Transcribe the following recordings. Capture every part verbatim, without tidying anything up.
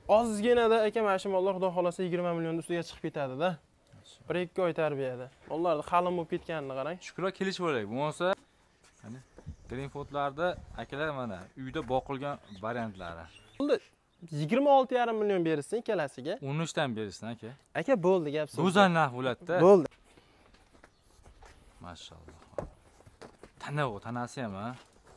Ozginada aka mana shu mollar xudo xolasa yigirma million ustiga chiqib ketadi-da. bir ikki oy tarbiyada. Mollarni qalin bo'lib ketganini qarang. Shukrlar kelishib olaylik. Bo'lmasa, qani Greenfordlarda akalar mana uyda boqilgan variantlari. Bo'ldi. yigirma olti yarim million berilsin ikkalasiga. o'n uch dan berilsin aka. Aka bo'ldi gap so'z. Go'zal narx bo'ladi-da. Bo'ldi. Mashalloh. Tana u, tanasi ham ha.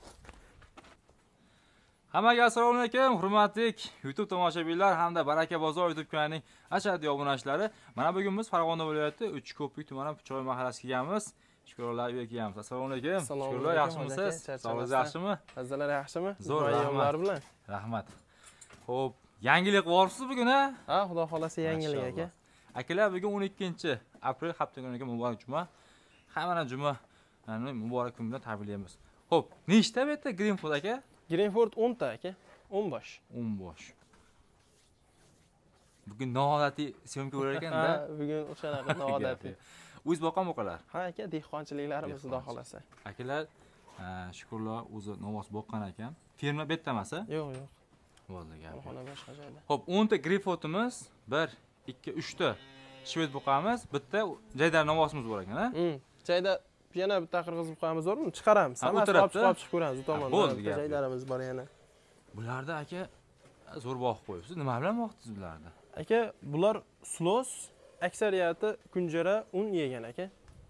Hammaga assalomu alaykum, hurmatli YouTube tomoshabinlar hamda Baraka bozor YouTube kanalining ashaddiy obunachilari. Mana bugun biz Farg'ona viloyati Uchko'prik tumani Puchoy mahallasiga kelganmiz. Shukrlar uyga kelganmiz. Assalomu alaykum. Shukrlar, yaxshimisiz? Sog'ligingiz yaxshimi? Hazzalar yaxshimi? Zo'r, rahmat bilan. Rahmat. Xo'p, yangilik borsiz bugun ha? Ha, xudo xolasa yangilik aka. Akalar, bugun o'n ikkinchi aprel hafta kuniga muborak juma. Hammani juma muborak kun bilan tabriklaymiz. Xo'p, nechta bu yerda Greenford aka? Greenford o'n ta aka. o'n bosh. o'n bosh. Bugun noodatiy syomka bo'lar ekan-da. Ha, bugun o'shanaqa noodatiy. O'z boqam o'qalar. Ha aka, dehqonchiliklarimiz xudo xolasa. Akalar, shukrlar o'zi novos boqqan ekan. Ferma bu yerda emas-a? Yo'q, yo'q. Bo'ldi gap. Xona boshqa joyda. Xo'p, o'n ta Greenfordimiz, bir, ikki, uch ta shved boqamiz, bitta jaydar novosimiz bor ekan-a? Hmm. Jayda yana bitta qirg'izib qo'yamiz, zo'rmi? Chiqaramiz. Hammasi olib chiqib ko'ramiz u tomonda. Bo'ldi gap. Jaydarimiz bor yana. Bularda aka zo'r boqib qo'yibsiz. Nima bilan boqdingiz bularni? Aka, bular sulos, aksariyati kunjara un yegan aka.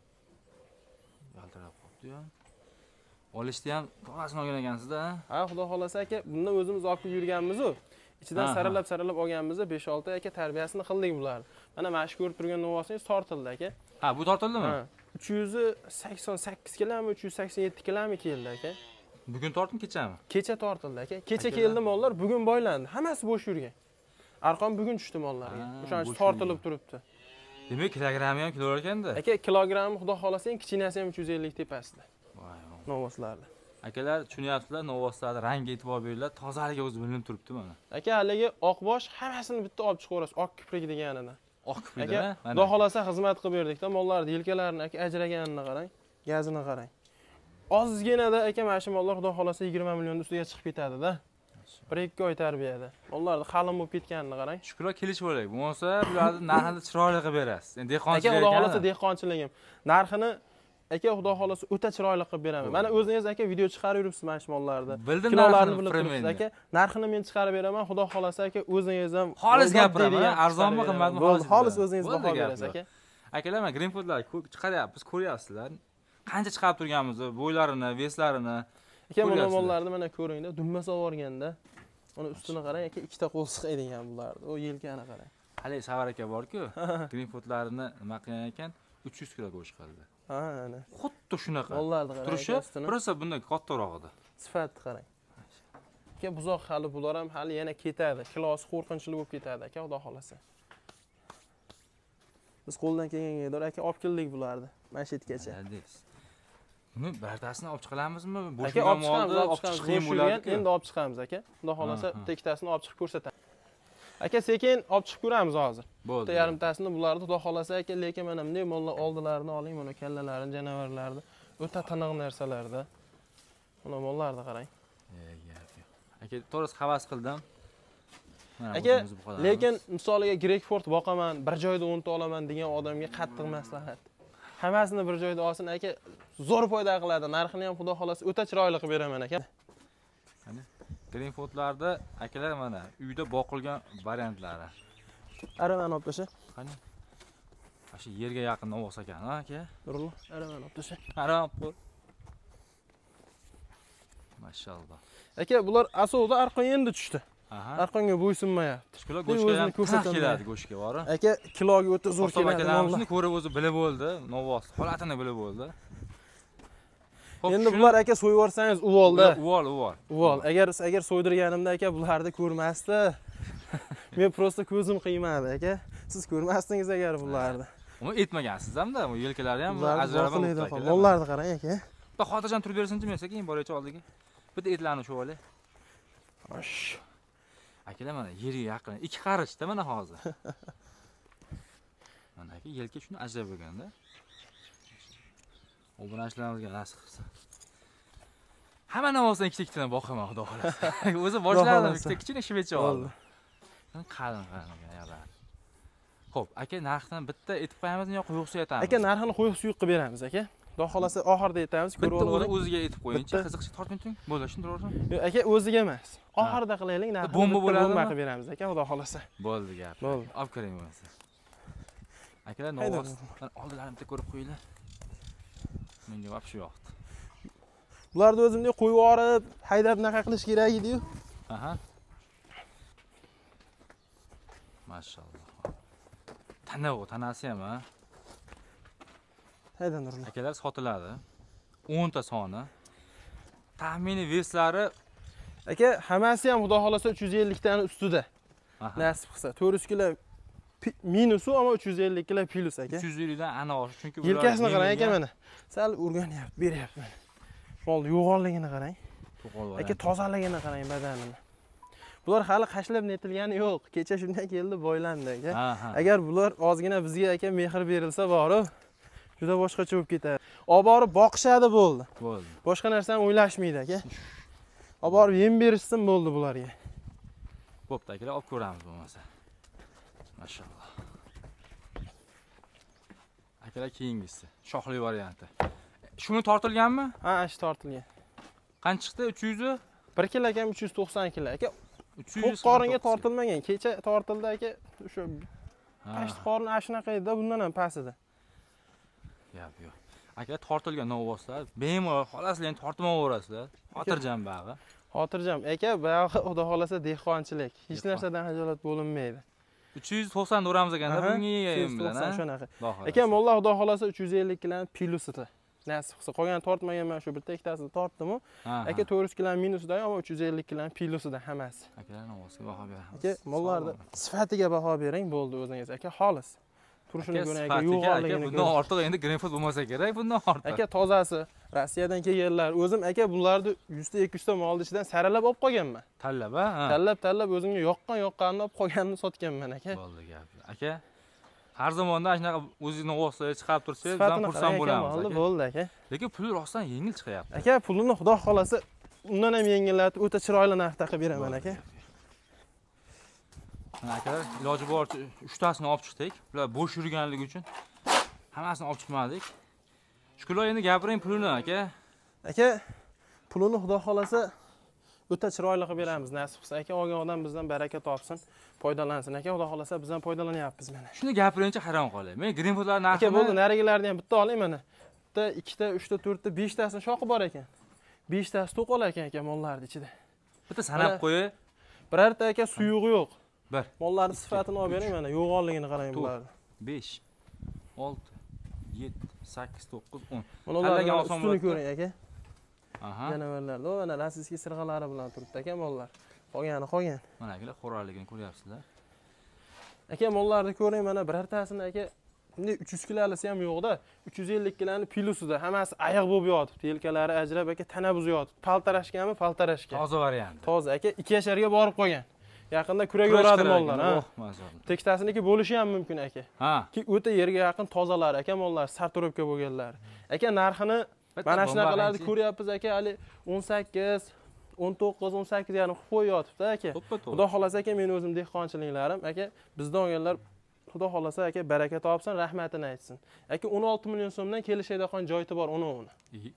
Yaltirab qopdi-yu. Olishni ham to'lasini olgan ekansizda. Ha, xudo xolasa aka, bundan o'zimiz olib yurganmiz-ku. Ichidan saralab-saralab olganmizda besh olti aka tarbiyasini qildik bularni. Mana mana shu ko'rib turgan novosingiz tortildi aka. Ha, bu tortildimi? Ha. uch yuz sakson sakkiz kilami, uch yuz sakson yetti kilami keldi aka. Bugun tortdim kechami? Kecha tortildi aka. Kecha keldi mollar, bugun boylandi. Hammasi bo'sh yurgan. Arqon bugun tushdi mollarga. O'shancha tortilib turibdi. Demak, kilogrammi ham kilo ekanda. Aka, kilogrammi xudo xolasa ham kichkinasi ham uch yuz ellik tepasida. Voy. Novoslarni. Akalar, tushunyapsizlar, novoslarni rangi e'tibor beringlar, tozaligi o'zi bilinib turibdi mana. Aka, haligi oqbosh hammasini bitta olib chiqaverasiz, oq kiprik deganidan. Oq kiprikda, mana. Xudo xolasa xizmat qilib berdik-da, mollarni yelkalarini aka ajraganini qarang, gazini qarang. Ozginada aka mana shu mollar xudo xolasa yigirma million ustiga chiqib ketadi-da. bir ikki oy tarbiyada. Mollarni qalin bo'lib ketganini qarang. Shukrlar kelishib olaylik. Bo'lmasa, bularni narxini chiroyli qilib berasiz. Endi dehqonchilik aka, xudo xolasa dehqonchiligim. Narxini aka, xudo xolasa o'ta chiroyli qilib beraman. Mana o'zingiz aka video chiqarib yuribsiz mana shu mollarni. Bildim, narxini bilib turibsiz aka. Narxini men chiqarib beraman. Xudo xolasa aka, o'zingiz ham xolis gapiraman. Arzonmi, qimmatmi? Xolis o'zingiz baho berasiz aka. Akalar, mana Greenfordlarni chiqaryapmiz, ko'ryapsizlar. Qancha chiqarib turganimizni, bo'ylarini, veslarini. Aka, mana mollarni mana ko'ringda, dumma sovorganda. Uni ustini qarang aka, ikkita qo'l siqaydigan bularni. O yelkani qarang. Hali Savar aka bor-ku, Greenfordlarini nima qilgan ekan, uch yuz kilo go'sht qildi. Ha, ana. Xuddi shunaqa. Mollarni qarang. Turishi, prosa bundan kattaroq edi. Sifatni qarang. Aka, buzoq hali bular ham hali yana ketadi. Kilosi qo'rqinchli bo'lib ketadi aka, xudo xolasa. Biz qo'ldan kelganga qadar aka olib keldik bularni. Mana shu yergacha. Buni birtasini olib chiqalamizmi? Bo'sh bo'lganni olib chiqamiz, qiyin bo'ladi. Endi olib chiqamiz aka. Xudo xolasa bitta ikkitasini olib chiqib ko'rsatamiz. Aka, sekin olib chiqib ko'ramiz hozir. Bo'ldi. Bitta yarimtasini bularni xudo xolasa aka, lekin mana bunday mollar oldilarini oling, mana kallalarini, janavarlarni, o'ta tiniq narsalarda. Mana mollarni qarang. Aka, to'g'risi havas qildim. Aka, lekin misoliga Greenford boqaman, bir joyda o'n ta olaman degan odamga qattiq maslahat. Hammasini bir joyda olsin aka, zo'r foyda qiladi. Narxini ham xudo xolasa o'ta chiroyli qilib beraman aka. Qani, Greenfordlarda akalar mana uyda boqilgan variantlari. Aravani olib tasha. Qani? Shu yerga yaqin novos ekan, ha aka? Nurullo, aravani olib tasha. Arav qo'y. Mashalloh. Aka, bular asovda arqon endi tushdi. Aha. Arqonga bo'ysunmayapti. Kilo go'shtga ham ko'rsatib keladi go'shtga, bor. Aka, kiloga o'ta zo'r keladi. Akalarimizni ko'rib o'zi bilib bo'ldi, novos holatini bilib bo'ldi. Endi bular aka so'yib yorsangiz uvolda. Uvol, uvol. Uvol. Agar agar so'ydirganimda aka bularni ko'rmasdi. Men prosta ko'zim qiymadi aka. Siz ko'rmasdingiz agar bularni. Uni etmagansiz hamda, bu yelkalari ham ajralib turibdi. Mollarni qarang aka. Bitta xotirjam turib bersinchi men sekin boracha oldiga. Bitta etlarni shu olay. Osh. Akalar mana yerga yaqin, ikki qarichda mana hozir. Mana aka yelka shuni ajrab bo'lganda. Obunachilarimizga nasib qilsin. Hamma namozdan ikkita-ikkitadan boqaman, xudo xolasa. O'zi boshladim, ikkita kichkina shvechcha oldi. qalin qalin yalar. Xo'p, aka narxdan bitta aytib qo'yamizmi yo quyuq suv aytamiz? Aka narxini quyuq suyuq qilib beramiz aka. Xudo xolasa oxirida aytamiz, ko'rib Bitta oling. o'ziga aytib qo'yingchi, qiziqchi tortmay turing. Bo'ldi, tushuntirib Yo'q, aka o'ziga emas. Oxirida qilaylik, narxini bomba bo'ladimi? Bomba qilib beramiz aka, xudo xolasa. Bo'ldi gap. Bo'ldi. Olib kiring bo'lmasa. Akalar novoz. Oldilarimda ko'rib qo'yinglar. Menga vobshe yo'qdi. Bularni o'zimga qo'yib yuborib, haydab naqa qilish kerak edi-yu. Aha. Mashalloh. Tana u, tanasi ham ha. Hayda nurlar. Akalar sotiladi. o'n ta soni. Taxminiy veslari aka, hammasi ham xudo xolasa uch yuz ellik dan ustida. Aha. Nasib qilsa, to'rt yuz kilo minusi, ammo uch yuz ellik kilo plus aka. uch yuz ellik dan aniq oshib, chunki bular yelkasini qarang aka mana. Sal o'rganyapti, beryapman. Mol yo'g'onligini qarang. Aka, tozaligini qarang badanini. Bular hali qashlab netilgani yo'q. Kecha shunday keldi, boylandi aka. Agar bular ozgina bizga aka mehr berilsa bor-ku, juda boshqacha bo'lib ketadi. Olib borib boqishadi bo'ldi. Bo'ldi. Boshqa narsani o'ylashmaydi aka. Olib borib yem berishsin bo'ldi bularga. Bo'pti akalar, olib ko'ramiz bo'lmasa. Mashalloh. Akalar keyingisi, shoxli varianti. Shuni tortilganmi? Ha, ash tortilgan. Qancha chiqdi? uch yuz? bir kilo aka uch yuz to'qson kilo aka. uch yuz qoringa tortilmagan. Kecha tortildi aka. O'sha past qorin ashnaqa edi, bundan ham past edi. Yo'q, yo'q. Aka tortilgan novvoslar, bemalol xolasizlar, tortmaverasizlar. Xotirjam bag'i. Xotirjam aka, bag'i xudo xolasa dehqonchilik. Hech narsadan hajolat bo'linmaydi. uch yuz to'qson do'ramiz ekanda bunga yeyim bilan, ha? Shunaqa. Aka, mollar xudo xolasa uch yuz ellik kilodan plusida. Nasib qilsa, qolgan tortmagan men shu bitta ikkitasini tortdim-ku. Aka, to'rt yuz kilodan minusida, ammo uch yuz ellik kilodan plusida hammasi. Akalar novvosga baho beramiz. Aka, mollarni sifatiga baho bering, bo'ldi o'zingiz aka, xolis. Turishini ko'ring aka, yo'g'onligini. Bundan ortiq endi Greenfield bo'lmasa kerak, bundan ortiq. Aka, tozasi, Rossiyadan kelganlar. O'zim aka bularni yuz ta ikki yuz ta molni ichidan saralab olib qolganman. Tanlab, ha? Tanlab, tanlab o'zimga yoqqan yoqqanini olib qolganini sotganman aka. Bo'ldi gap. Aka, har zamonda shunaqa o'zingiz novvoslarga chiqarib tursangiz, bizdan xursand bo'lamiz aka. Bo'ldi aka. Lekin pul rostdan yengil chiqyapti. Aka, pulini xudo xolasa undan ham yengillatib, o'ta chiroyli narxda qilib beraman aka. Mana akalar, iloji boricha uch tasini olib chiqdik. Bular bo'sh yurganligi uchun hammasini olib chiqmadik. Shukrlar, endi gapiring pulini aka. Aka, pulini xudo xolasa o'ta chiroyli qilib beramiz. Nasib qilsa aka, olgan odam bizdan baraka topsin, foydalansin aka. Xudo xolasa bizdan foydalanyapmiz mana. Shuni gapiringcha hayron qolay. Men Greenfieldlar narxini aka, bo'ldi, narigilarni ham bitta oling mana. Bitta, ikkita, uchta, to'rtta, beshtasini shoqi bor ekan. beshtasi to'qol ekan aka mollarning ichida. Bitta sanab qo'y. Birorta aka suyug'i yo'q. bir. Mollarning sifatini olib bering mana, yo'g'onligini qarang bularni. besh, olti, yetti, sakkiz, to'qqiz, o'n. Mana ularning ustini ko'ring aka. Aha. Janavarlarda, mana rossiyskiy sirg'alari bilan turibdi aka mollar. Qolgani qolgan. Mana akalar xo'raligini ko'ryapsizlar. Aka, mollarni ko'ring mana, birortasini aka bunday uch yuz kilolisi ham yo'q-da, uch yuz ellik kiloni plusida, hammasi ayiq bo'lib yotibdi, yelkalari ajrab aka, tana buzib yotibdi. Paltarashganmi, paltarashgan. Toza variant. Toza aka, ikki yasharga borib qolgan. Yaqinda kurak yoradi mollar, ha. Tektasiniki bo'lishi ham mumkin aka. Ha. Ki o'ta yerga yaqin tozalar aka mollar, sarturobga bo'lganlar. Aka, narxini mana shunaqalarni ko'ryapmiz aka, hali o'n sakkiz, o'n to'qqiz, o'n sakkiz yarim qilib qo'yayotibdi aka. Xudo xolasa aka, men o'zim dehqonchiliklarim aka, bizdan olganlar Xudo xolasa aka baraka topsin, rahmatini aytsin. Aka, o'n olti million so'mdan kelishadigan joyi bor, uni uni.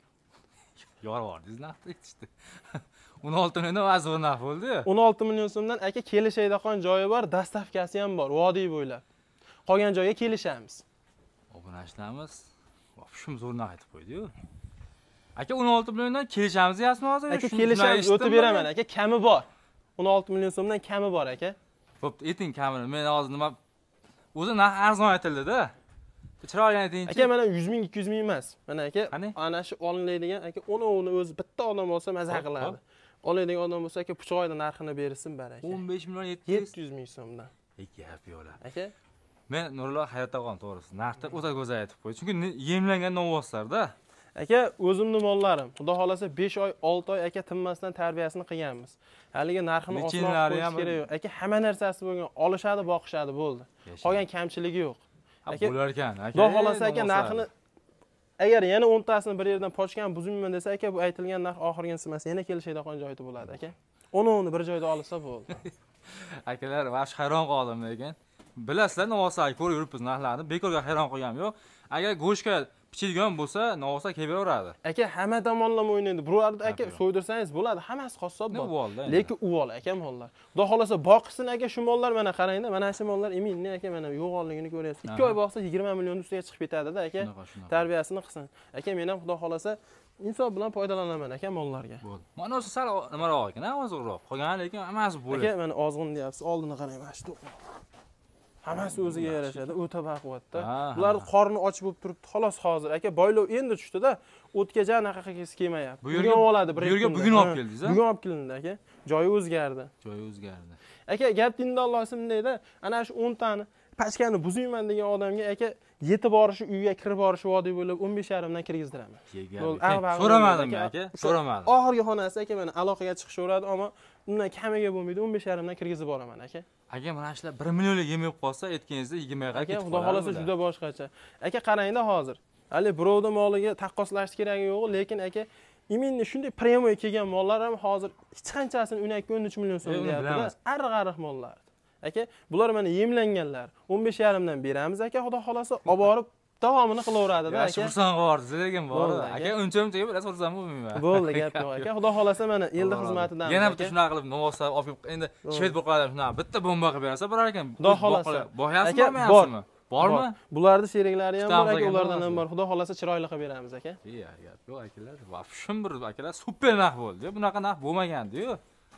Yor bordingiz naqd aytishdi. o'n olti million o'zi naqd bo'ldi. o'n olti million so'mdan aka kelishadigan joyi bor, dastavkasi ham bor, vodiy bo'ylab. Qolgan joyga kelishamiz. Obunachlarimiz shum zo'r naqd aytib qo'ydi-yu. Aka, o'n olti milliondan kelishamiz deyapsizmi hozir? Aka, kelishamiz, o'tib beraman aka, kami bor. o'n olti million so'mdan kami bor aka. Bo'pti, ayting kamini. Men hozir nima o'zi narx arzon aytildida. Chiroyli aytingchi. Aka, mana yuz ming, ikki yuz ming emas. Mana aka, Qani? ana shu olinadigan aka, o'ni o'zi bitta odam bo'lsa maza qiladi. Oladigan odam bo'lsa aka, puchoyda narxini bersin baraka. o'n besh million yetti yuz ming so'mdan. Ey, gap yo'q. Aka, men Nurullo hayotdag'on to'g'risi, narxni o'ta go'zal aytib qo'ydi. Chunki yemlangan novvoslarda. aka, o'zimning mollarim. Xudo xolasa besh oy, olti oy aka tinmasdan tarbiyasini qilganmiz. Haligi narxini osmoq qo'yish kerak yo'q. Aka, hamma narsasi bo'lgan, olishadi, boqishadi, bo'ldi. Qolgan kamchiligi yo'q. Aka, bo'lar ekan, aka. Xudo xolasa aka, narxini agar yana o'n tasini bir yerdan pochgan buzmayman desa aka, bu aytilgan narx oxirginisi emas, yana kelishadigan joyda bo'ladi aka. Uni uni bir joyda olsa bo'ldi. Akalar, vash hayron qoldim lekin. Bilasizlar, Novosari ko'rib yuribmiz narxlarni. Bekorga hayron qolganim yo'q. Agar go'shtga pichilgan bo'lsa, Novosari kelaveradi. Aka hamma tomonlama o'ynaydi. Birodarda aka so'ydirsangiz bo'ladi, hammasi qassob bor. Lekin uvol aka mollar. Xudo xolasa boqsin aka shu mollar mana qarangda, mana shu mollar eminni aka mana yo'g'onligini ko'ryapsiz. ikki oy boqsa yigirma million ustiga chiqib ketadi-da aka. Tarbiyasini qilsin. Aka men ham xudo xolasa insof bilan foydalanaman aka mollarga. Bo'ldi. Mana o'zi sal nimaroq ekan, ozg'inroq. Qolgan lekin hammasi bo'ladi. Aka mana ozg'in deyapsiz, oldini qarang mana shu. Hammasi o'ziga yarashadi, o'ta baquvvatda. Ularning qorni och bo'lib turibdi, xolos hozir. Aka boylov endi tushdi-da, o'tgacha anaqa qilgisi kelmayapti. Bu yerga oladi, bir yerga bugun olib keldingiz, a? Bugun olib kelindi aka. Joyi o'zgardi. Joyi o'zgardi. Aka, gap dinda Alloh ismida, ana shu o'n tani pachkani buzayman degan odamga aka yetib borishi, uyga kirib borishi vodiy bo'lib o'n besh yarim dan kirgizdiraman. So'ramadim aka, so'ramadim. Oxirgi xonasi aka mana aloqaga chiqishaveradi, ammo undan kamiga bo'lmaydi, o'n besh yarim dan kirgizib boraman aka. Aka mana shular bir millionlik yem yeb qolsa, aytganingizda yigirma ga ketib qoladi. Aka, xudo xolasa juda boshqacha. Aka qarangda hozir. Hali birovning moliga taqqoslash keragi yo'q, lekin aka iminni shunday premium kelgan mollar ham hozir hech qanchasini o'n ikki o'n uch million so'm deyapti. Ariq-ariq mollar. Aka, bular mana yemlanganlar. o'n besh yarim dan beramiz aka, xudo xolasa olib borib davomini qilaveradi-da aka. Xursand qilib lekin bor. Aka, uncha-muncha bilan xursand bo'lmayman. Bo'ldi, gap yo'q aka. Xudo xolasa mana elda xizmatidan. Yana bitta shunaqa qilib Novosari olib endi shved bo'lib shunaqa bitta bomba qilib bersa bo'lar ekan. Xudo xolasa. Boyasizmi, yo'qmi? Bormi? Bularning sheriklari ham bor aka, ulardan ham bor. Xudo xolasa chiroyli qilib beramiz aka. Yo'q, gap yo'q akalar. Vafshim bir akalar super narx bo'ldi. Bunaqa narx bo'lmagandi-yu.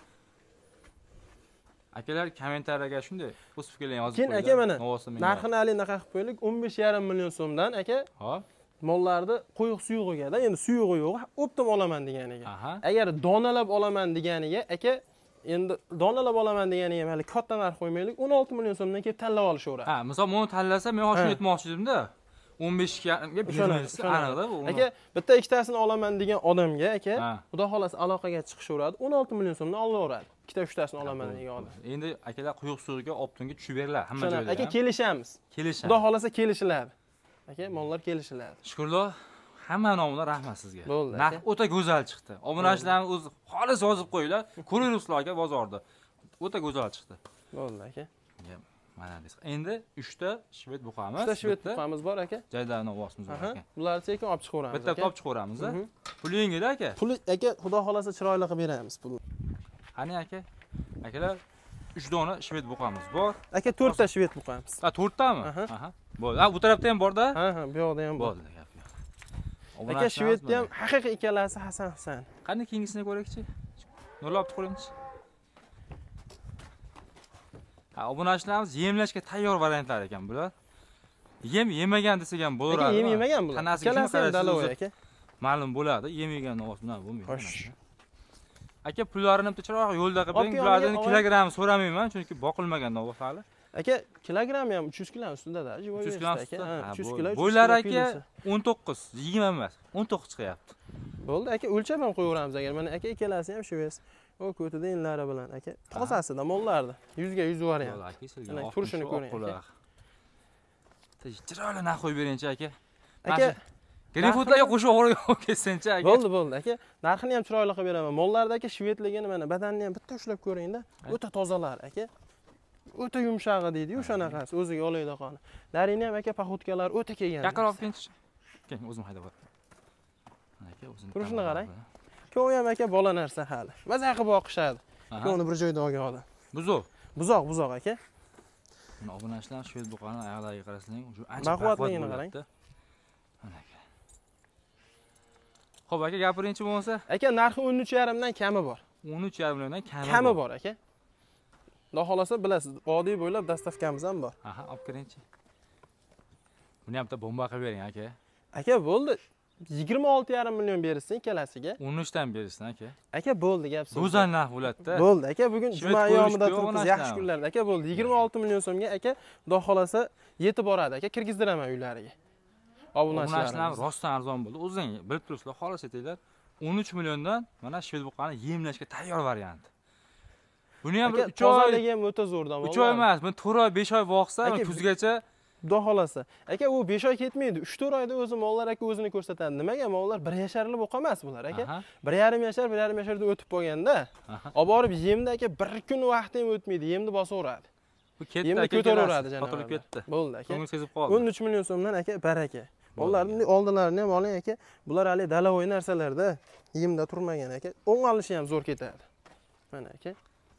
Akalar kommentariyaga shunday o'z fikrlaringizni yozib qo'ying. Keyin aka mana narxini anaqa qilib qo'ylik, o'n besh yarim million so'mdan aka. Hop. Mollarni quyuq suyug'iga-da, endi suyug'i yo'q, optim olaman deganiga. Agar donalab olaman deganiga aka, endi donalab olaman deganiga hali katta narx qo'ymaylik, o'n olti million so'mdan kelib tanlab olishaveradi. Ha, misol buni tanlasa, men hoshini aytmoqchi edim-da. o'n besh yarimga bermaysiz, aniq-da bu. Aka, bitta ikkitasini olaman degan odamga aka, xudo xolasa aloqaga chiqishaveradi, o'n olti million so'mdan olaveradi. Ikkita uchtasini olaman degan odam. Endi akalar quyuq suvga optimga tushib beriladi hamma joyda. Aka, kelishamiz. Kelishamiz. Xudo xolasa kelishiladi. Aka, mollar kelishiladi. Shukrlar. Hamma nomidan rahmat sizga. Bo'ldi. Narx o'ta go'zal chiqdi. Obunachilarni o'zi xolis yozib qo'yinglar. Ko'ringizlar aka bozorda. O'ta go'zal chiqdi. Bo'ldi aka. Mana biz. Endi uchta shved buqamiz. uchta shved buqamiz bor aka. Jaydan ovosimiz bor aka. Bularni sekin olib chiqaveramiz. Bitta olib chiqaveramiz a. Pulingiz aka. Pul aka, xudo xolasa chiroyli qilib beramiz pulni. Qani aka? Akalar uch dona shved buqamiz bor. Aka to'rtta shved buqamiz. Ha, to'rttami? Aha. Bo'ldi. Ha, bu tarafda ham bor-da? Ha, ha, bu yoqda ham bor. Bo'ldi, gap yo'q. Aka shvedni ham haqiqiy ikkalasi Hasan Husan. Qani keyingisini ko'raylik-chi? Nolab qo'yamiz. Ha, obunachilarimiz yemlashga tayyor variantlar ekan bular. Yem yemagan desak ham bo'laveradi. Aka, yem yemagan bular. Ikkalasi ham dalavoy aka. Ma'lum bo'ladi, yem yegan ovozdan bo'lmaydi. Aka, pullarini bitta chiroq yo'lda qilib bering. Bulardan kilogramm so'ramayman, chunki boqilmagan novvoy hali. Aka, kilogramm ham uch yuz kilo ustida-da, jivoy uch yuz kilo aka. uch yuz kilo. Bo'ylar aka o'n to'qqiz, yigirma emas, o'n to'qqiz chiqyapti. Bo'ldi aka, o'lchab ham qo'yaveramiz agar. Mana aka ikkalasi ham shves. O ko'tida inlari bilan aka. Tozasida mollardi. yuz ga yuz variant. Bo'ldi aka, sizga mana turishini ko'ring aka. Chiroyli narx qo'yib bering-chi aka. Aka, Greenfoodlarga qo'shib o'g'irga olib ketsin-chi aka. Bo'ldi, bo'ldi aka. Narxini ham chiroyli qilib beraman. Mollardagi shvedligini mana badanni ham bitta ushlab ko'ring-da. O'ta tozalar aka. O'ta yumshog'i deydi-yu, o'shanaqasi, o'ziga olaydi qoni. Larini ham aka paxutkalar o'ta kelgan. Yaqinroq kelingchi. Keling, o'zim haydab o'taman. Aka, o'zim. Turishini qarang. Ko'p ham aka bola narsa hali. Maza qilib boqishadi. Ko'ni bir joyda olgan odam. Buzoq. Buzoq, buzoq aka. Mana obunachilar shved buqani oyoqlariga qarasang, shu ancha baquvvatligini qarang. Mana aka. Xo'p aka, gapiringchi bo'lmasa. Aka, narxi o'n uch yarim dan kami bor. o'n uch yarim milliondan kami bor. Kami bor aka. Xudo xolasa bilasiz, vodiy bo'ylab dastavkamiz ham bor. Aha, olib kiringchi. Buni ham bitta bomba qilib bering aka. Aka, bo'ldi. yigirma olti yarim million berilsin ikkalasiga. o'n uch dan berilsin aka. Aka, bo'ldi gap so'z. Go'zal narx bo'ladi-da. Bo'ldi aka, bugun juma yomida turibmiz, yaxshi kunlarda. Aka, bo'ldi. yigirma olti million so'mga aka, xudo xolasa yetib boradi aka, kirgizdiraman uylariga. Obunachilar rostdan arzon bo'ldi. O'zing bilib turibsizlar, xolos aytinglar. o'n uch milliondan mana shved buqani yemlashga tayyor variant. Buni ham uch oy tozaligi ham o'ta zo'rdan. uch oy emas, men to'rt oy, besh oy boqsa, kuzgacha Xudo xolasa. Aka, u besh oy ketmaydi. uch to'rt oyda o'zi mollar aka o'zini ko'rsatadi. Nimaga? Mollar bir yasharli bo'lmas bular aka. bir yarim yashar, bir yarim yasharda o'tib bo'lganda, olib borib yemda aka bir kun vaqt ham o'tmaydi, yemni bosaveradi. Bu ketdi aka, ko'taraveradi janob. Otilib ketdi. Bo'ldi aka. Ko'ngil sezib qoldi. o'n uch million so'mdan aka baraka. Mollarning oldilarini ham oling aka. Bular hali dalavoy narsalarda yemda turmagan aka. O'ng olishi ham zo'r ketadi. Mana aka.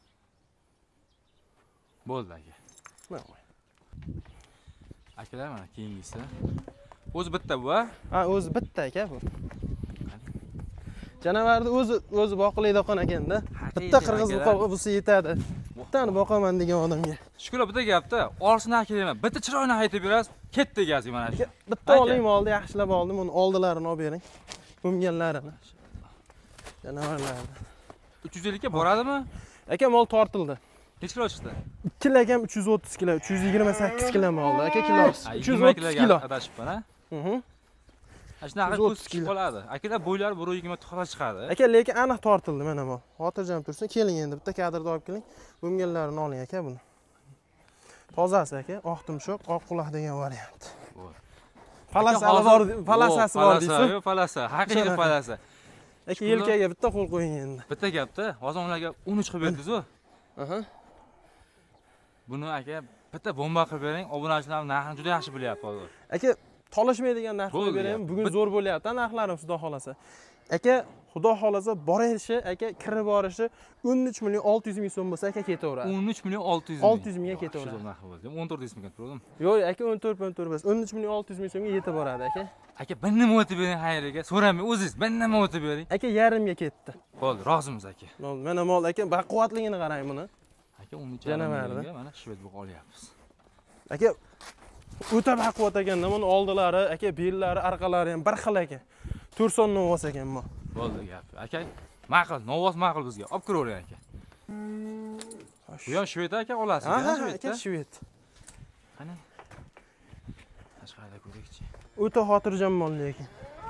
Bo'ldi aka. Mana. Akalar mana keyingisi. O'zi bitta bu, ha? Ha, o'zi bitta aka bu. Janavarni o'zi o'zi boqilaydigan ekanda. Bitta qirg'iz buqoq bo'lsa yetadi. Bittani boqaman degan odamga. Shukrlar bitta gapda, olishni kelayman. Bitta chiroyini aytib berasiz, ketdi egasi mana shu. Bitta oling oldi, yaxshilab oldim, uni oldilarini olib bering. O'mganlarini. Janavarlarni. uch yuz ellik ga boradimi? Aka, mol tortildi. Necha kilo chiqdi? ikki lakam uch yuz o'ttiz kilo, uch yuz yigirma sakkiz kilo oldi. Aka, kilosi uch yuz o'ttiz kilo. Adashibman, ha? Mhm. Shunaqa ko'z chiqib qoladi. Akalar bo'ylari bir yigirma to'qqiz chiqadi. Aka, lekin aniq tortildi mana bu. Xotirjam tursin, keling endi bitta kadrda olib keling. O'mganlarini oling aka buni. Tozasi aka, oq tumshoq, oq quloq degan variant. Palasasi bor, palasasi bor deysiz. Yo'q, palasa, haqiqiy palasa. Aka, yelkaga bitta qo'l qo'ying endi. Bitta gapda, hozir ularga o'n uch qilib berdingiz-ku. Aha. Buni aka bitta bomba qilib bering, obunachilar narxini juda yaxshi bilyapti hozir. Aka, tolishmaydigan narx qo'yib beraman. Bugun zo'r bo'lyapti narxlarim, xudo xolasa. Aka, xudo xolasa borishi, aka kirib borishi o'n uch million olti yuz ming so'm bo'lsa aka ketaveradi. o'n uch million olti yuz ming. olti yuz mingga ketaveradi. Shu narx bo'ldi. o'n to'rt desmikan turdim. Yo'q, aka o'n to'rt o'n to'rt emas. o'n uch million olti yuz ming so'mga yetib boradi aka. Aka, bir nima o'tib bering xayriga. So'ramay o'zingiz, bir nima o'tib bering. Aka, yarimga ketdi. Bo'ldi, rozimiz aka. Bo'ldi, mana mol aka, baquvvatligini qarang buni. Aka, o'n uch millionga mana shvet bo'lib olyapmiz. Aka, o'ta baquvvat ekanda, buni oldilari, aka, bellari, orqalari ham bir xil aka. to'rt son novos ekan bu. Bo'ldi gap. Aka, ma'qul, novos ma'qul bizga. Olib kiravering aka. Bu ham shvet aka, olasiz. Ha, aka, shvet. Qani? Tashqarida ko'raychi. O'ta xotirjam mol lekin.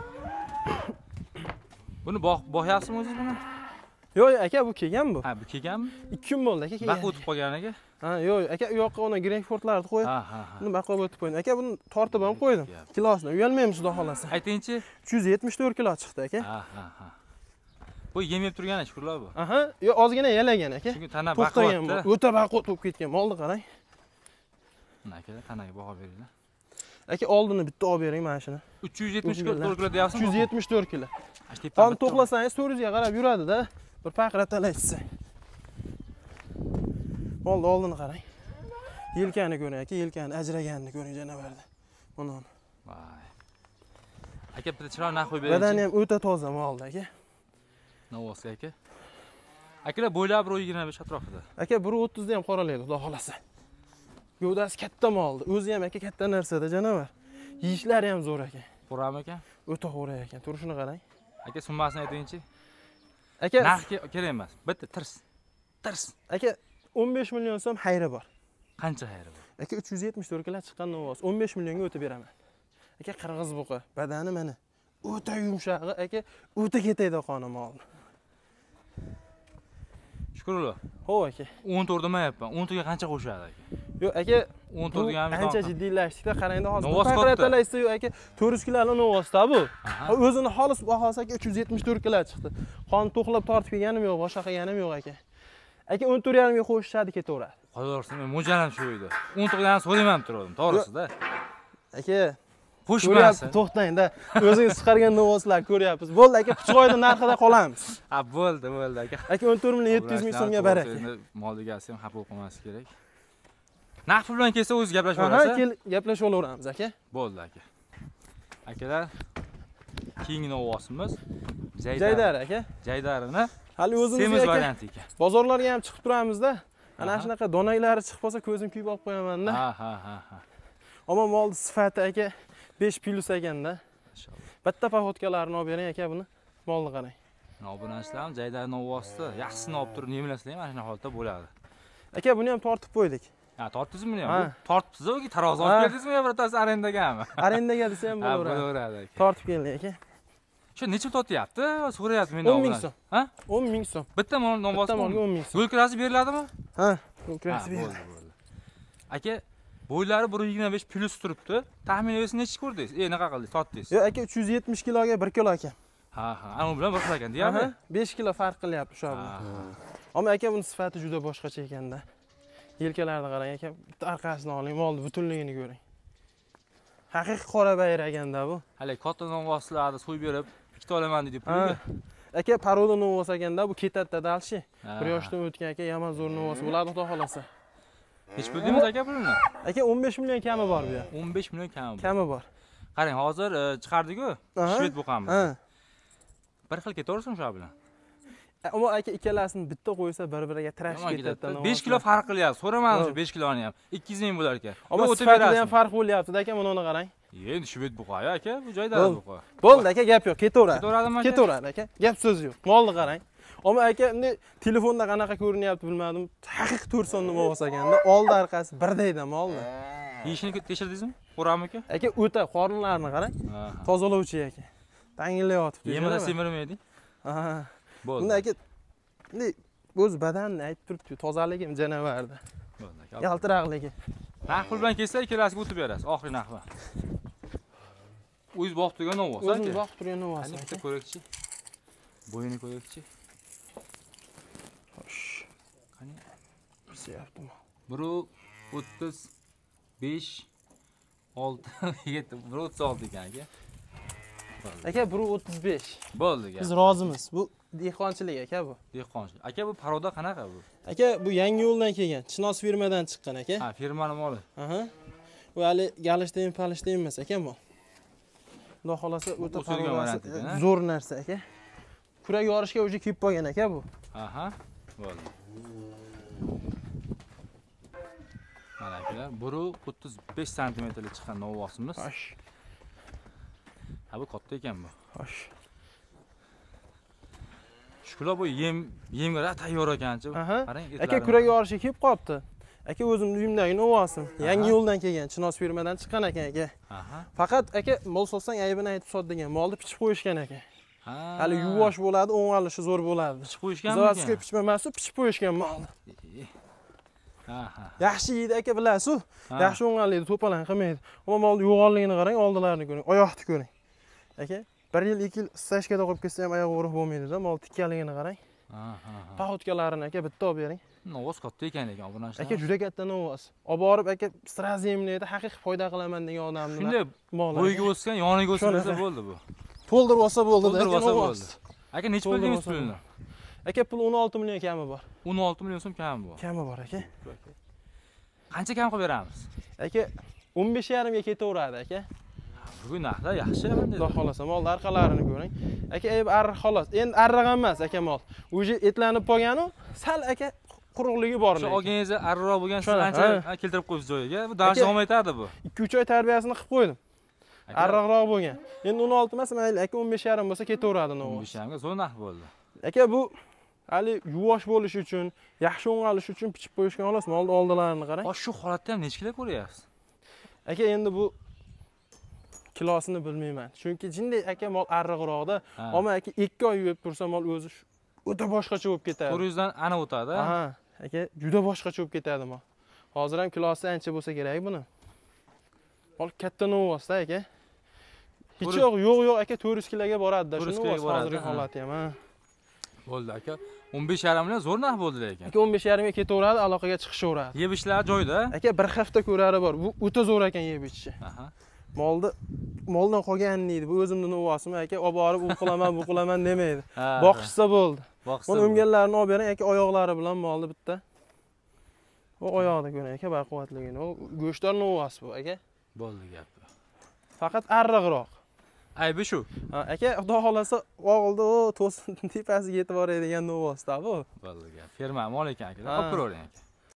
Buni boqyapsizmi o'zingiz buni? Yo'q, aka, bu kelgan bu. Ha, bu kelganmi? ikki kun bo'ldi aka, kelgan. Baqa o'tib qolgan aka. Ha, yo'q, aka, u yoqqa uni Greenfordlarni qo'yib, ha, ha, ha. buni baqlab o'tib qo'ydim. Aka, buni tortib ham qo'ydim. Kilosini uyalmaymiz, xudo xolasa. Aytingchi? uch yuz yetmish to'rt kilo chiqdi aka. Ha, ha, ha. Bu yem yeb turgan shukrlar bu. Aha, yo ozgina yalagan aka. Chunki tana baquvvatda. O'ta baquvvat bo'lib ketgan. Molni qarang. Mana akalar tanaga baho beringlar. Aka, oldini bitta olib bering mana shuni. uch yuz yetmish to'rt kilo deyapsizmi? uch yuz yetmish to'rt kilo. Qon to'qlasangiz to'rt yuz ga qarab yuradi-da. Bir paqratalaysiz. Oldi, oldini qarang. Yelkani ko'ring aka, yelkani ajraganini ko'ring janavarda. Mana. Voy. Aka, bitta chiroyli narx qo'yib bering. Badani ham o'ta toza moldi aka. Novos aka. Akalar bo'ylab bir yigirma besh atrofida. Aka, bir o'ttiz da ham qoralaydi, xudo xolasa. Gövdasi katta moldi. O'zi ham aka katta narsada janavar. Yeyishlari ham zo'r aka. Qo'rami aka? O'ta qo'ra ekan. Turishini qarang. Aka, summasini aytingchi. Aka, narxga kerak emas. Bitta tirs. Tirs. Aka, o'n besh million so'm xayri bor. Qancha xayri bor? Aka, uch yuz yetmish to'rt kilo chiqqan novos. o'n besh millionga o'tib beraman. Aka, qirg'iz buqa. Badani mana. O'ta yumshog'i aka, o'ta ketaydi qoni mol. Shukrlar. Xo'p aka. o'n to'rt demayapman. o'n to'rt ga qancha qo'shadi aka? Yo'q aka, o'n to'rt ga ham ancha jiddiylashdik-da, qarangda hozir. Paqratalaysiz, yo'q aka, to'rt yuz kilolik novosda bu. O'zini xolis bahosi aka uch yuz yetmish to'rt kilo chiqdi. Qon to'qlab tortib kelganim yo'q, boshqa qilganim yo'q aka. Aka, o'n to'rt yarim ga qo'shishadi, ketaveradi. Qo'yaversin, men mo'ljalim shu edi. o'n to'rt dan so'rayman turdim, to'g'risida. Aka, qo'shmasin. To'xtang-da. O'zingiz chiqargan novoslar ko'ryapsiz. Bo'ldi aka, pichoqni narxida qolamiz. Ha, bo'ldi, bo'ldi aka. Aka, o'n to'rt million yetti yuz ming so'mga baraka. Mol egasi ham xafa bo'lmasi kerak. Narx bilan kelsa o'zingiz gaplashib olasiz. Ha, kel, gaplashib olaveramiz aka. Bo'ldi aka. Akalar, keyingi novosimiz Jaydar aka. Jaydarini hali o'zimiz semiz varianti ekan. Bozorlarga ham chiqib turamizda. Ana shunaqa donaklari chiqib qolsa ko'zim kuyib olib qo'yaman-da. Ha, ha, ha, ha. Ammo molni sifati aka besh plus ekanda. Inshaalloh. Bitta paxotkalarni olib bering aka buni. Molni qarang. Obunachilarim Jaydar novosida yaxshisini olib turib nemilasizlar ham mana shunaqa holatda bo'ladi. Aka, buni ham tortib qo'ydik. Ha, tortdingizmi ham? Tortibsiz yoki tarozi olib keldingizmi yo birontasi arendagami? Arendaga desa ham bo'laveradi. Ha, bo'laveradi aka. Tortib keldik aka. Shu necha to'tyapti? So'rayapti mendan. o'n ming so'm. Ha? o'n ming so'm. Bitta mol novos. Bitta molga o'n ming so'm. Yo'l kirasi beriladimi? Ha, yo'l kirasi beriladi. Aka, Bo'ylari bir yuz yigirma besh plus turibdi. Taxminan necha ko'rdingiz? E, naqa qildingiz? Totdingiz? Yo'q, aka uch yuz yetmish kiloga bir kilo ekan. Ha, ha. Ana bilan bir xil ekan, deyapti. besh kilo farq qilyapti shu bilan. Ammo aka buni sifati juda boshqacha ekanda. Yelkalarni qarang aka, bitta orqasini oling, molni butunligini ko'ring. Haqiqiy qora bayir ekanda bu. Hali katta novvoslarni so'yib berib, ikkita olaman deb pulga. Aka paroda novvos ekanda, bu ketadi dalshi. Bir yoshdan o'tgan aka, yomon zo'r novvos bo'ladi, xudo xolasa. Hech bildingiz aka pulni? Aka o'n besh million kami bor bu yer. o'n besh million kami bor. Kami bor. Qarang, hozir chiqardik-ku, shved buqamiz. Ha. Bir xil ketaversin shu bilan. Ammo aka ikkalasini bitta qo'ysa bir-biriga tirash ketadi. besh kilo farq qilyapti. So'ramadim shu besh kiloni ham. ikki yuz ming bo'lar ekan. Ammo sifatida ham farq bo'lyapti aka, buni qarang. Endi shved buqa aka, bu joyda buqa. Bo'ldi aka, gap yo'q, ketaveradi. Ketaveradimi aka? Ketaveradi aka. Gap so'z yo'q. Molni qarang. Ammo aka, endi telefonda qanaqa ko'rinyapti bilmadim. Haqiqiy to'rt son nima bo'lsa ekanda, oldi orqasi birdayda molni. Yeyishini tekshirdingizmi? Qo'rami aka? Aka, o'ta qorinlarini qarang. Tozalovchi aka. Tangilayotibdi. Yemada semirmaydi. Ha. Bo'ldi. Bunda aka, endi o'z badanini aytib turibdi, tozaligi janavarda. Bo'ldi aka. Yaltiraqligi. Narx pul bilan kelsa, ikkalasiga o'tib berasiz, oxirgi narx bilan. O'zingiz boqib turgan novvos aka. O'zim boqib turgan novvos Qani aka. bitta ko'rakchi. Bo'yini ko'rakchi. Xo'sh. Qani? Pisayaptimi? bir o'ttiz besh olti yetti bir o'ttiz olti ekan aka. Aka bir o'ttiz besh. Bo'ldi aka. Biz rozimiz. Bu dehqonchilik aka bu. Dehqonchilik. Aka bu paroda qanaqa bu? Aka bu yangi yo'ldan kelgan, Chinoz firmadan chiqqan aka. Ha, firmani moli. Aha. Bu hali galishdan, palishdan emas aka bu. Xudo xolasa o'ta parodasi zo'r narsa aka. Kurak yorishga o'zi kelib qolgan aka bu. Aha. Bo'ldi. Mana akalar, bir o'ttiz besh santimetrlik chiqqan novvosimiz. Xo'sh. Ha, bu katta ekan bu. Xo'sh. Shukular bu yem yemga tayyor ekanchi. Qarang, aka kurak yorishga kelib qolibdi. Aka o'zimning uyimdagi novosim. Yangi yo'ldan kelgan, Chinoz firmadan chiqqan ekan aka. Aha. Faqat aka mol sotsang aybini aytib sot degan. Molni pichib qo'yishgan aka. Ha. Hali yuvosh bo'ladi, o'ng'alishi zo'r bo'ladi. Pichib qo'yishganmi? Zavodskiy pichmamas, pichib qo'yishgan molni. Aha. Yaxshi yeydi aka, bilasiz. Yaxshi o'ng'allaydi, to'palan qilmaydi. Ammo molni yo'g'onligini qarang, oldilarini ko'ring, oyoqni ko'ring. Aka, bir yil ikki yil stashkada qo'yib ketsa ham oyoq o'rib bo'lmaydi-da, mol tikkaligini qarang. Aha. Paxotkalarini aka bitta olib bering. Novvos katta ekan lekin obunachilar. Aka juda katta novvos. Olib borib aka sraz yemlaydi, haqiqiy foyda qilaman degan odamni. Shunday bo'yiga o'sgan, yoniga o'sgan bo'ldi bu. To'ldirib olsa bo'ldi-da. To'ldirib olsa bo'ldi. Aka necha pul deymiz pulni? Aka pul o'n olti million kami bor. o'n olti million so'm kami bor. Kami bor aka. Qancha kam qilib beramiz? Aka o'n besh yarim ga ketaveradi aka. Bugun narxlar yaxshi endi. Xudo xolasa mol orqalarini ko'ring. Aka ayb arriq xolos. Endi arriq emas aka mol. O'zi etlanib qolgan-u, sal aka quruqligi bor. Shu olganingizda arriqroq bo'lgan siz ancha keltirib qo'ysiz joyiga. Bu davom davom etadi bu. ikki uch oy tarbiyasini qilib qo'ydim. Arriqroq bo'lgan. Endi o'n olti emas, mayli aka o'n besh yarim bo'lsa ketaveradi novvos. o'n besh yarim ga zo'r narx bo'ldi. Aka bu hali yuvosh bo'lishi uchun, yaxshi o'ng'alishi uchun pichib qo'yishgan xolos, molni oldilarini qarang. Xo'sh, shu holatda ham necha kilo ko'ryapsiz? Aka endi bu kilosini bilmayman. Chunki jinday aka mol arriqroqda, ammo aka ikki oy yeb tursa mol o'zi o'ta boshqacha bo'lib ketadi. to'rt yuz dan ana o'tadi. Ha, aka juda boshqacha bo'lib ketadi mol. Hozir ham kilosi ancha bo'lsa kerak buni. Mol katta novvosda aka. Hech yo'q, yo'q yo'q aka to'rt yuz kiloga boradi-da, shuni hozirgi holati ham, ha. Bo'ldi aka. o'n besh yarim million zo'r narx bo'ldi lekin. Aka o'n besh yarim ga ketaveradi, aloqaga chiqishaveradi. Yeb ishlar joyda. Aka bir hafta ko'rari bor. Bu o'ta zo'r ekan yeb ichishi. Aha. Molni moldan qolgan deydi. Bu o'zimning novosim aka, olib borib u qilaman, bu qilaman demaydi. Boqishsa bo'ldi. Boqsa. Buni o'mganlarini olib bering aka, oyoqlari bilan molni bitta. Bu oyoqda ko'ring aka, baquvvatligini. U go'shtlar novos bu aka. Bo'ldi gap. Faqat arriqroq. Aybi shu. Ha, aka, xudo xolasa og'ilda o to'sin tepasiga yetib boradigan novosda bu. Bo'ldi gap. Firma mol ekan aka. Olib ko'ravering aka.